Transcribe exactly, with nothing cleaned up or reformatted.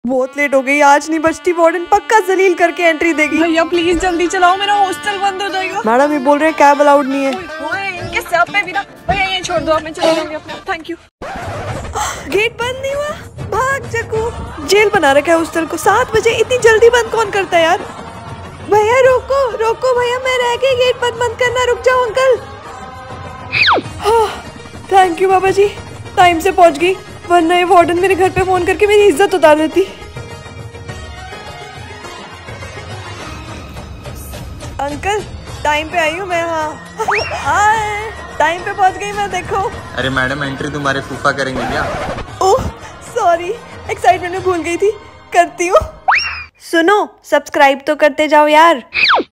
बहुत लेट हो गई, आज नहीं बचती। वार्डन पक्का जलील करके एंट्री देगी। भैया प्लीज जल्दी चलाओ, मेरा हॉस्टल बंद हो जाएगा। मैडम ये बोल रहे हैं कैब अलाउड नहीं है। ओए, इनके सर पे भी ना। भैया ये छोड़ दो, मैं चली जाऊंगी अपने। Thank you. गेट बंद नहीं हुआ, भाग चकू। जेल बना रखा है हॉस्टल को। सात बजे इतनी जल्दी बंद कौन करता है यार। भैया रोको रोको भैया, मैं रह गई। गेट बंद मत करना, रुक जाओ अंकल। थैंक यू बाबा जी, टाइम से पहुंच गई, वरना ये वार्डन मेरे घर पे फोन करके मेरी इज्जत उतार देती। अंकल टाइम पे आई हूँ मैं। हाँ टाइम पे पहुंच गई मैं, देखो। अरे मैडम एंट्री तुम्हारे फूफा करेंगे क्या? ओह सॉरी, एक्साइटमेंट में भूल गई थी, करती हूँ। सुनो सब्सक्राइब तो करते जाओ यार।